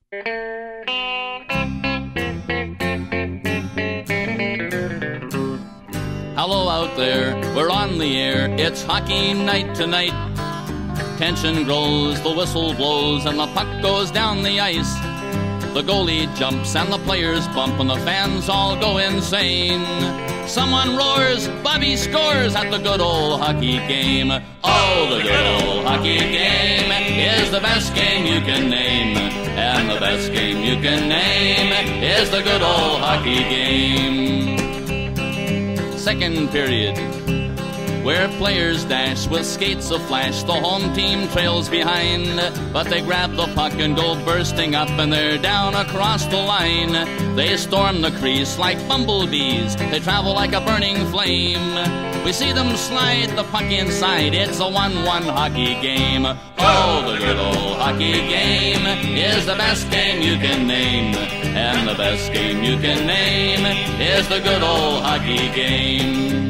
Hello out there, we're on the air, it's hockey night tonight. Tension grows, the whistle blows, and the puck goes down the ice. The goalie jumps and the players bump and the fans all go insane. Someone roars, Bobby scores at the good old hockey game. Oh, the good old hockey game is the best game you can name. And the best game you can name is the good old hockey game. Second period, where players dash with skates aflash. The home team trails behind, but they grab the puck and go bursting up, and they're down across the line. They storm the crease like bumblebees, they travel like a burning flame. We see them slide the puck inside, it's a 1-1 hockey game. Oh, the good old hockey game is the best game you can name. And the best game you can name is the good old hockey game.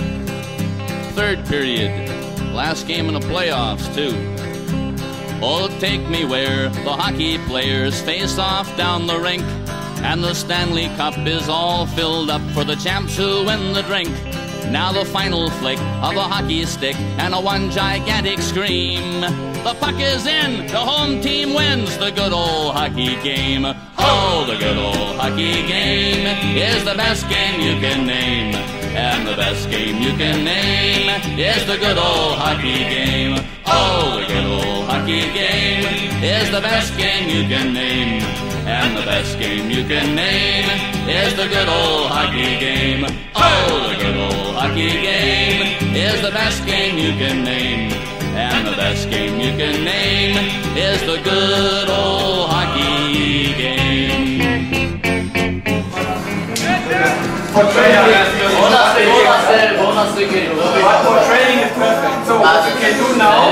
Third period, last game in the playoffs too. Oh, take me where the hockey players face off down the rink, and the Stanley Cup is all filled up for the champs who win the drink. Now the final flick of a hockey stick and a one gigantic scream. The puck is in, the home team wins the good old hockey game. Oh, the good old hockey game is the best game you can name. And the best game you can name is the good old hockey game. Oh, the good old hockey game is the best game you can name. And the best game you can name is the good old hockey game. Oh, the good old hockey game is the best game you can name. And the best game you can name is the good old hockey game. For training is perfect. So what you can do now,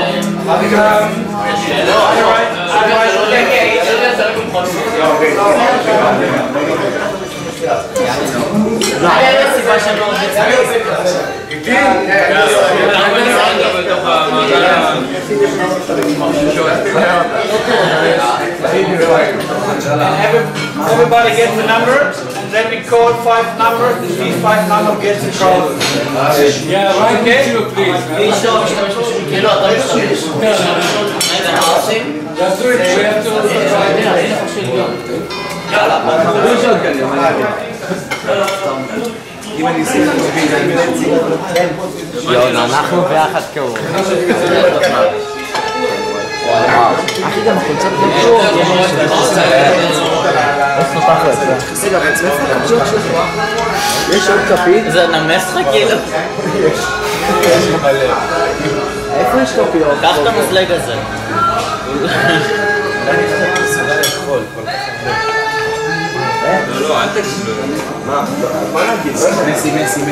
everybody gets a number, and then we call 5 numbers, and these 5 numbers get the call. Yeah, right, okay? Please. Just do it, we have to אנחנו ביחד כאור. אחי גם החולצות לא קשור. איפה פחד? רגע, בעצמך הקפצות שלך? יש עוד כפית? זה נמס לך כאילו? יש מלא. איפה יש כפיות? קח את המסלג הזה. אני חושב מסוגל לאכול כל כך הרבה. לא, אל תקשיב. מה? מה נגיד? מסי.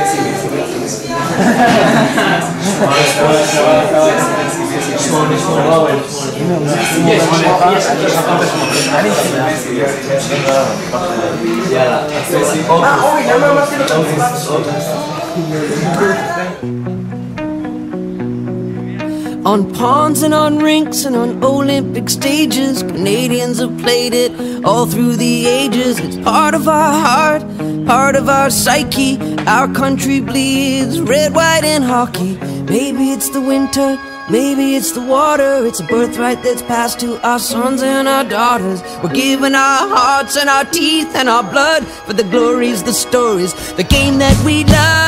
On ponds and on rinks and on Olympic stages, Canadians have played it all through the ages. It's part of our heart, part of our psyche. Our country bleeds red, white and hockey. Maybe it's the winter, maybe it's the water. It's a birthright that's passed to our sons and our daughters. We're giving our hearts and our teeth and our blood for the glories, the stories, the game that we love.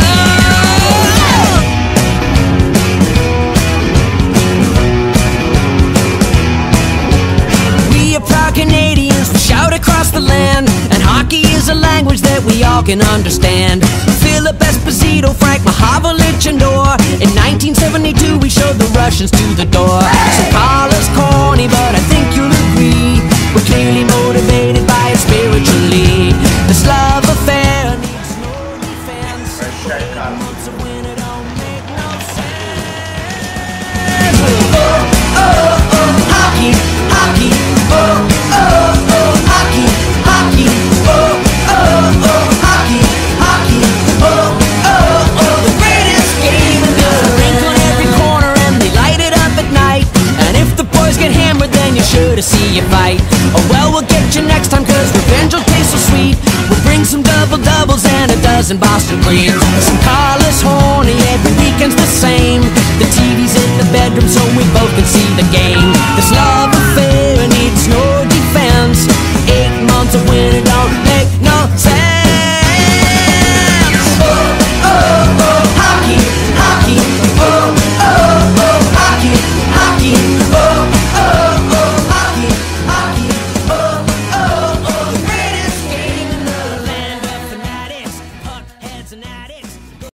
Canadians, we shout across the land, and hockey is a language that we all can understand. Philip Esposito, Frank Mahavlich and Orr. In 1972 we showed the Russians to the door. So call us corny, but I think you'll agree we're clearly motivated by it spiritually. This love affair needs no defense. So when it don't make no sense. Oh, oh, oh, hockey, hockey. Oh, oh, oh, hockey, hockey. Oh, oh, oh, hockey, hockey. Oh, oh, oh, the greatest game in the world. Rink on every corner and they light it up at night. And if the boys get hammered, then you're sure to see a fight. I'll get you next time, cause revenge will taste so sweet. We'll bring some double-doubles and a dozen Boston Queens. Some Carlos Horny every weekend